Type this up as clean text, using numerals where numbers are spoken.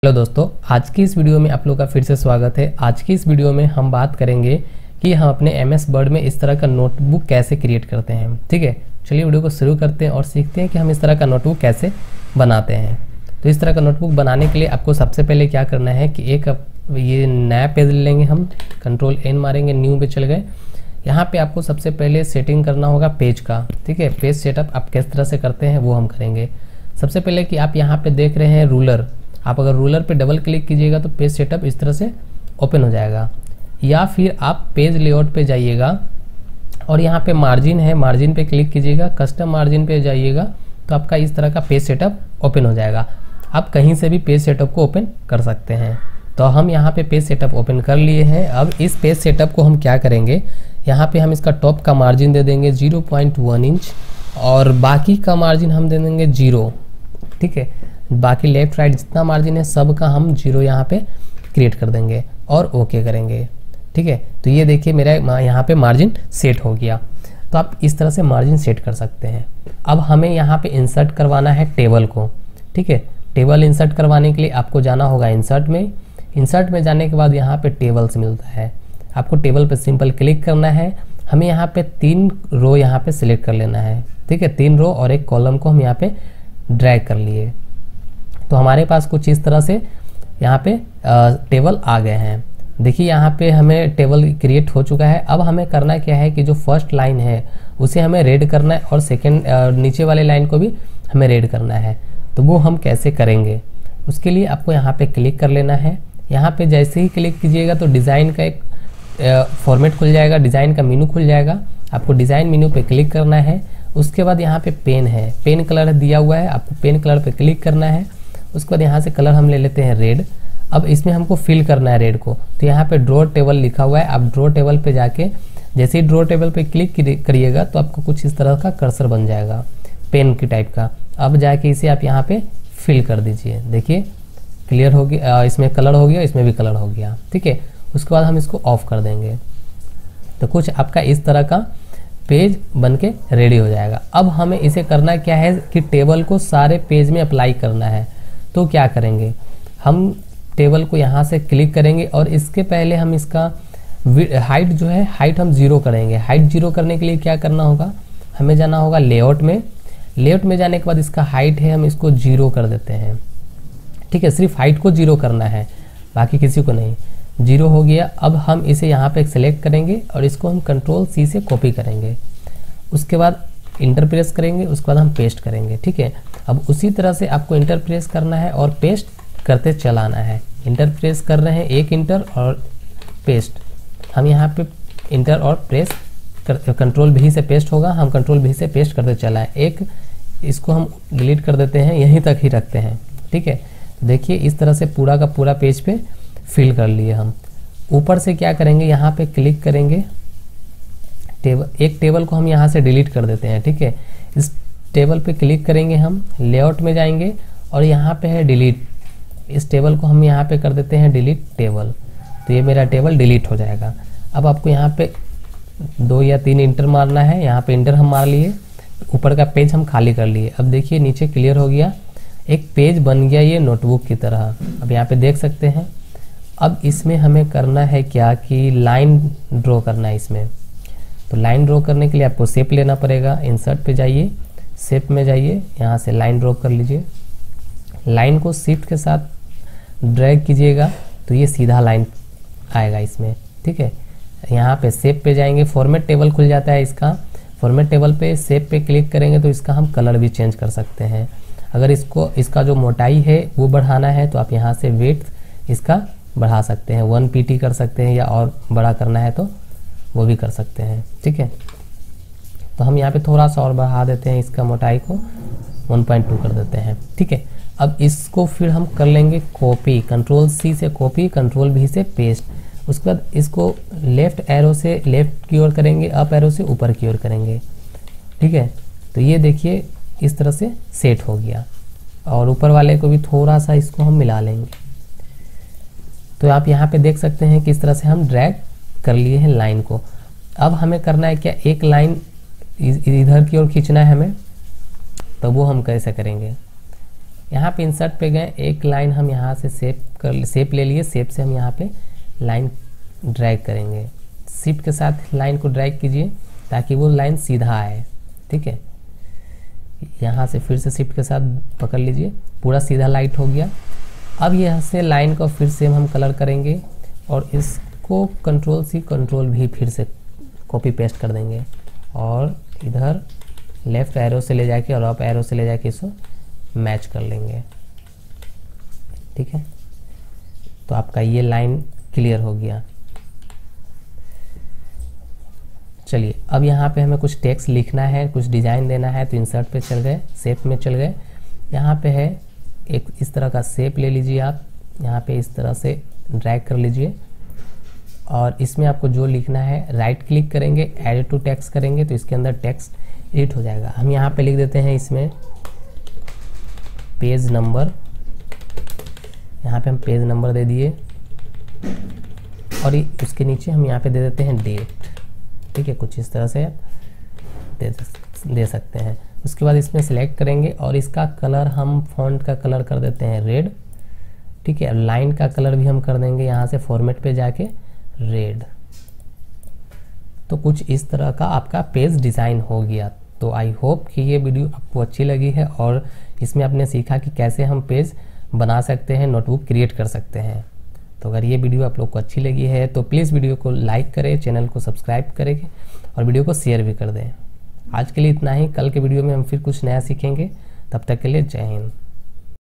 Hello दोस्तों, आज की इस वीडियो में आप लोगों का फिर से स्वागत है। आज की इस वीडियो में हम बात करेंगे कि हम अपने MS वर्ड में इस तरह का नोटबुक कैसे क्रिएट करते हैं। ठीक है, चलिए वीडियो को शुरू करते हैं और सीखते हैं कि हम इस तरह का नोटबुक कैसे बनाते हैं। तो इस तरह का नोटबुक बनाने के लिए आपको सबसे पहले क्या करना है कि एक ये नया पेज ले लेंगे हम, Ctrl N मारेंगे, न्यू पे चल गए। यहाँ पे आपको सबसे पहले सेटिंग करना होगा पेज का। ठीक है, पेज सेटअप आप किस तरह से करते हैं वो हम करेंगे। सबसे पहले कि आप यहाँ पे देख रहे हैं रूलर, आप अगर रूलर पे डबल क्लिक कीजिएगा तो पेज सेटअप इस तरह से ओपन हो जाएगा। या फिर आप पेज लेआउट पे जाइएगा और यहाँ पे मार्जिन है, मार्जिन पे क्लिक कीजिएगा, कस्टम मार्जिन पे जाइएगा तो आपका इस तरह का पेज सेटअप ओपन हो जाएगा। आप कहीं से भी पेज सेटअप को ओपन कर सकते हैं। तो हम यहाँ पे पेज सेटअप ओपन कर लिए हैं। अब इस पेज सेटअप को हम क्या करेंगे, यहाँ पे हम इसका टॉप का मार्जिन दे देंगे 0.1 इंच और बाकी का मार्जिन हम दे देंगे 0। ठीक है, बाकी लेफ्ट राइट जितना मार्जिन है सब का हम 0 यहाँ पे क्रिएट कर देंगे और ओके करेंगे। ठीक है, तो ये देखिए मेरा यहाँ पे मार्जिन सेट हो गया। तो आप इस तरह से मार्जिन सेट कर सकते हैं। अब हमें यहाँ पे इंसर्ट करवाना है टेबल को। ठीक है, टेबल इंसर्ट करवाने के लिए आपको जाना होगा इंसर्ट में। इंसर्ट में जाने के बाद यहाँ पे टेबल्स मिलता है, आपको टेबल पे सिंपल क्लिक करना है। हमें यहाँ पे 3 रो यहाँ पे सिलेक्ट कर लेना है। ठीक है, 3 रो और 1 कॉलम को हम यहाँ पे ड्रैग कर लिए। तो हमारे पास कुछ इस तरह से यहाँ पे टेबल आ गए हैं। देखिए यहाँ पे हमें टेबल क्रिएट हो चुका है। अब हमें करना क्या है कि जो फर्स्ट लाइन है उसे हमें रेड करना है और सेकंड नीचे वाले लाइन को भी हमें रेड करना है। तो वो हम कैसे करेंगे, उसके लिए आपको यहाँ पे क्लिक कर लेना है। यहाँ पे जैसे ही क्लिक कीजिएगा तो डिज़ाइन का एक फॉर्मेट खुल जाएगा, डिज़ाइन का मेनू खुल जाएगा। आपको डिज़ाइन मेनू पे क्लिक करना है। उसके बाद यहाँ पे पेन है, पेन कलर दिया हुआ है, आपको पेन कलर पे क्लिक करना है। उसके बाद यहाँ से कलर हम ले लेते हैं रेड। अब इसमें हमको फिल करना है रेड को। तो यहाँ पे ड्रॉ टेबल लिखा हुआ है, आप ड्रॉ टेबल पे जाके जैसे ही ड्रॉ टेबल पे क्लिक करिएगा तो आपको कुछ इस तरह का कर्सर बन जाएगा पेन की टाइप का। अब जाके इसे आप यहाँ पे फिल कर दीजिए। देखिए क्लियर हो गया, इसमें कलर हो गया, इसमें भी कलर हो गया। ठीक है, उसके बाद हम इसको ऑफ कर देंगे तो कुछ आपका इस तरह का पेज बन के रेडी हो जाएगा। अब हमें इसे करना क्या है कि टेबल को सारे पेज में अप्लाई करना है। तो क्या करेंगे, हम टेबल को यहाँ से क्लिक करेंगे और इसके पहले हम इसका हाइट जो है हाइट हम 0 करेंगे। हाइट 0 करने के लिए क्या करना होगा, हमें जाना होगा लेआउट में। लेआउट में जाने के बाद इसका हाइट है हम इसको 0 कर देते हैं। ठीक है, सिर्फ हाइट को 0 करना है, बाकी किसी को नहीं। 0 हो गया। अब हम इसे यहाँ पे सेलेक्ट करेंगे और इसको हम Ctrl C से कॉपी करेंगे। उसके बाद इंटर प्रेस करेंगे, उसके बाद हम पेस्ट करेंगे। ठीक है, अब उसी तरह से आपको इंटर प्रेस करना है और पेस्ट करते चलाना है। इंटर प्रेस कर रहे हैं, एक इंटर और पेस्ट। हम यहाँ पे इंटर और प्रेस Ctrl V से पेस्ट होगा, हम Ctrl V से पेस्ट करते चलाएं। एक इसको हम डिलीट कर देते हैं, यहीं तक ही रखते हैं। ठीक है, देखिए इस तरह से पूरा का पूरा पेज पे फिल कर लिए हम। ऊपर से क्या करेंगे, यहाँ पे क्लिक करेंगे, एक टेबल को हम यहाँ से डिलीट कर देते हैं। ठीक है, इस टेबल पे क्लिक करेंगे, हम लेआउट में जाएंगे और यहाँ पे है डिलीट। इस टेबल को हम यहाँ पे कर देते हैं डिलीट टेबल। तो ये मेरा टेबल डिलीट हो जाएगा। अब आपको यहाँ पे 2 या 3 इंटर मारना है। यहाँ पे इंटर हम मार लिए, ऊपर का पेज हम खाली कर लिए। अब देखिए नीचे क्लियर हो गया, एक पेज बन गया ये नोटबुक की तरह। अब यहाँ पे देख सकते हैं। अब इसमें हमें करना है क्या कि लाइन ड्रॉ करना है इसमें। तो लाइन ड्रॉ करने के लिए आपको शेप लेना पड़ेगा। इंसर्ट पे जाइए, शेप में जाइए, यहाँ से लाइन ड्रॉ कर लीजिए। लाइन को शिफ्ट के साथ ड्रैग कीजिएगा तो ये सीधा लाइन आएगा इसमें। ठीक है, यहाँ पे शेप पे जाएंगे, फॉर्मेट टेबल खुल जाता है इसका। फॉर्मेट टेबल पे शेप पे क्लिक करेंगे तो इसका हम कलर भी चेंज कर सकते हैं। अगर इसका जो मोटाई है वो बढ़ाना है तो आप यहाँ से विड्थ इसका बढ़ा सकते हैं, 1 pt कर सकते हैं, या और बड़ा करना है तो वो भी कर सकते हैं। ठीक है, तो हम यहाँ पे थोड़ा सा और बढ़ा देते हैं, इसका मोटाई को 1.2 कर देते हैं। ठीक है, अब इसको फिर हम कर लेंगे कॉपी, Ctrl C से कॉपी, Ctrl V से पेस्ट। उसके बाद इसको लेफ्ट एरो से लेफ्ट की ओर करेंगे, अप एरो से ऊपर की ओर करेंगे। ठीक है, तो ये देखिए इस तरह से सेट हो गया। और ऊपर वाले को भी थोड़ा सा इसको हम मिला लेंगे। तो आप यहाँ पे देख सकते हैं कि इस तरह से हम ड्रैग कर लिए हैं लाइन को। अब हमें करना है क्या, एक लाइन इधर की ओर खींचना है हमें, तो वो हम कैसे करेंगे। यहाँ पे इंसर्ट पे गए, एक लाइन हम यहाँ से शेप ले लिए, शेप से हम यहाँ पे लाइन ड्रैग करेंगे। शिफ्ट के साथ लाइन को ड्रैग कीजिए ताकि वो लाइन सीधा आए, ठीक है। यहाँ से फिर से शिफ्ट के साथ पकड़ लीजिए, पूरा सीधा लाइट हो गया। अब यहाँ से लाइन को फिर से हम कलर करेंगे और इसको कंट्रोल सी कंट्रोल भी फिर से कॉपी पेस्ट कर देंगे और इधर लेफ़्ट एरो से ले जाके और अप एरो से ले जाके इसको मैच कर लेंगे, ठीक है। तो आपका ये लाइन क्लियर हो गया। चलिए अब यहाँ पे हमें कुछ टेक्स्ट लिखना है, कुछ डिज़ाइन देना है, तो इंसर्ट पे चल गए, शेप में चल गए। यहाँ पे है एक इस तरह का शेप ले लीजिए आप, यहाँ पे इस तरह से ड्रैग कर लीजिए और इसमें आपको जो लिखना है राइट क्लिक करेंगे, एड टू टेक्स्ट करेंगे तो इसके अंदर टेक्स्ट एडिट हो जाएगा। हम यहाँ पे लिख देते हैं इसमें पेज नंबर, यहाँ पे हम पेज नंबर दे दिए और उसके नीचे हम यहाँ पे दे देते हैं डेट, ठीक है। कुछ इस तरह से दे सकते हैं। उसके बाद इसमें सिलेक्ट करेंगे और इसका कलर हम फॉन्ट का कलर कर देते हैं रेड, ठीक है। लाइन का कलर भी हम कर देंगे यहाँ से फॉर्मेट पे जाके रेड। तो कुछ इस तरह का आपका पेज डिज़ाइन हो गया। तो आई होप कि ये वीडियो आपको अच्छी लगी है और इसमें आपने सीखा कि कैसे हम पेज बना सकते हैं, नोटबुक क्रिएट कर सकते हैं। तो अगर ये वीडियो आप लोग को अच्छी लगी है तो प्लीज़ वीडियो को लाइक करें, चैनल को सब्सक्राइब करें और वीडियो को शेयर भी कर दें। आज के लिए इतना ही, कल के वीडियो में हम फिर कुछ नया सीखेंगे। तब तक के लिए जय हिंद।